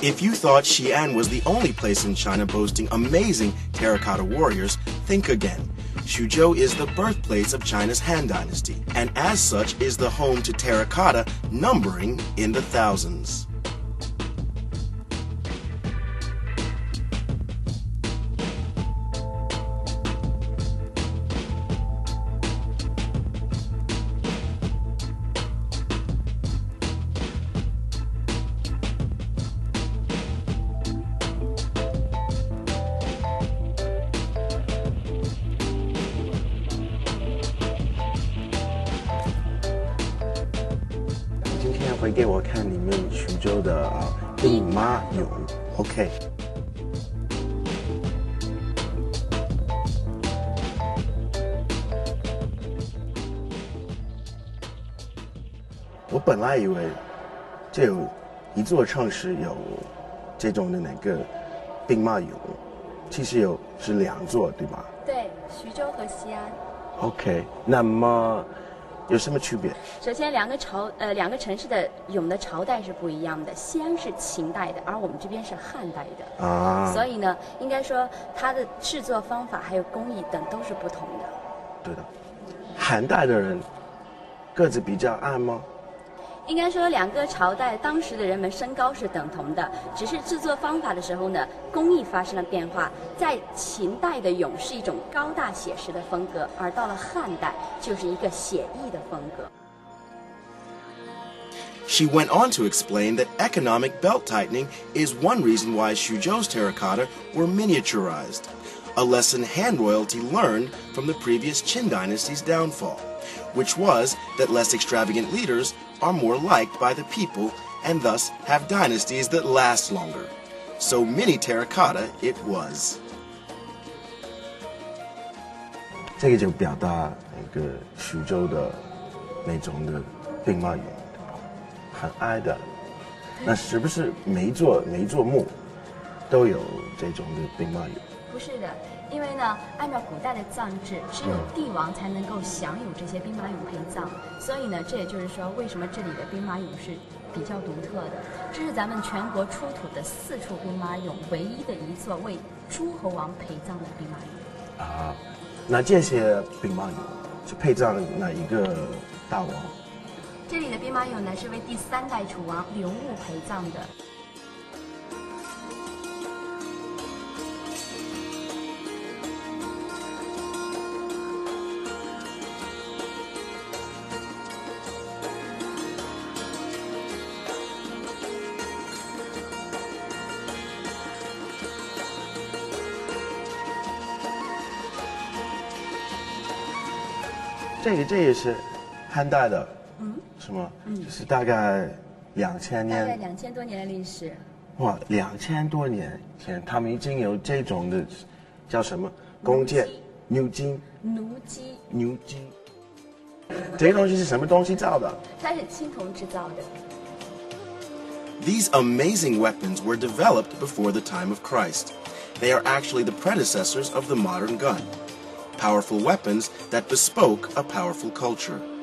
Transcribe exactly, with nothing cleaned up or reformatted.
If you thought Xi'an was the only place in China boasting amazing terracotta warriors, think again. Xuzhou is the birthplace of China's Han Dynasty, and as such is the home to terracotta numbering in the thousands. 回给我看你们徐州的兵马俑 ，OK。我本来以为就有一座城市有这种的那个兵马俑，其实有是两座，对吧？ 对，徐州和西安。 OK， 那么。 有什么区别？ 首先，两个朝呃两个城市的俑的朝代是不一样的。西安是秦代的，而我们这边是汉代的啊。所以呢，应该说它的制作方法还有工艺等都是不同的。 对的，汉代的人个子比较矮吗？ 应该说，两个朝代当时的人们身高是等同的，只是制作方法的时候呢，工艺发生了变化。在秦代的俑是一种高大写实的风格，而到了汉代就是一个写意的风格。 She went on to explain that economic belt tightening is one reason why Xuzhou's terracotta were miniaturized, a lesson Han royalty learned from the previous Qin dynasty's downfall, which was that less extravagant leaders are more liked by the people and thus have dynasties that last longer. So mini terracotta it was. 这个就表达那个徐州的那种的兵马俑，很矮的。那是不是每一座每一座墓都有这种的兵马俑？ 不是的。 因为呢，按照古代的葬制，只有帝王才能够享有这些兵马俑陪葬，所以呢，这也就是说，为什么这里的兵马俑是比较独特的。这是咱们全国出土的四处兵马俑唯一的一座为诸侯王陪葬的兵马俑。 啊，那这些兵马俑是陪葬哪一个大王？ 这里的兵马俑呢，是为第三代楚王刘穆陪葬的。 这个这也是汉代的， 嗯， 是吗？嗯，就是大概两千年， 大概两千多年的历史。 哇，两千多年前，他们已经有这种的，叫什么弓箭、牛筋、 弩机、 牛筋。这个东西是什么东西造的？ 它是青铜制造的。 These amazing weapons were developed before the time of Christ. They are actually the predecessors of the modern gun. Powerful weapons that bespoke a powerful culture.